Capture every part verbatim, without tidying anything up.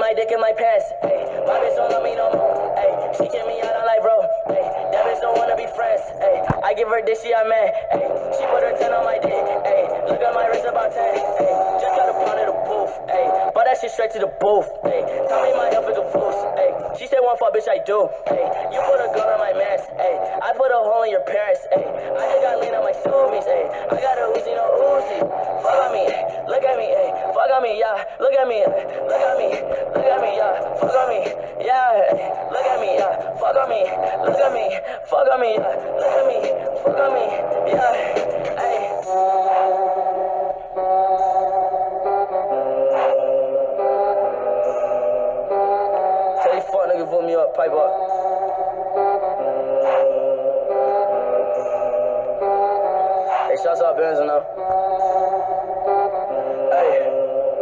my dick in my pants. Ayy, my bitch don't love me no more. Ayy, she kick me out on like bro. Ayy, that bitch don't wanna be friends. Ayy, I give her dick, she I'm mad. Ayy, she put her ten on my dick. Ayy, look at my wrist about ten. Ayy, just got a pound of the booth. Ayy, but that shit straight to the booth. Ayy, tell me my health is a fool. Ayy, she said one fuck, bitch, I do. Ayy, you put a gun on my mask. Ayy, I put a hole in your parents. Ayy, I just got lean on my zoomies. Ayy, I got a Uzi, no Uzi. Fuck on me, look at me. Ayy, fuck on me, yeah. Look at me, look at me, look at me, yeah. Fuck on me, yeah. Look at me, yeah. Fuck on me, look at me, fuck on me, yeah. Look at me, fuck on me, yeah. Ayy. Tell these fuck niggas vote me up, pipe up. Hey, shouts out Benz and now. Hey.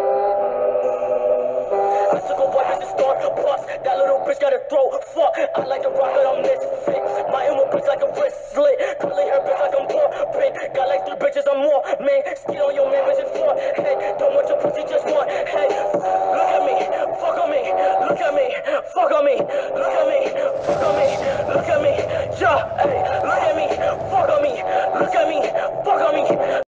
I took a wipe as a star, plus that little bitch got a throat. Fuck, I like to rock it on this fit. My emo bitch like a wristlet. Curly hair bitch like I'm poor. Big, got like three bitches or more. Man, skid on your man, bitch, it's four. Hey, don't want your pussy, just one. Hey, look at me, fuck on me, look at me, fuck on me, look at me, fuck on me, look at me, yeah, hey, look at me, fuck on me, look at me, fuck on me.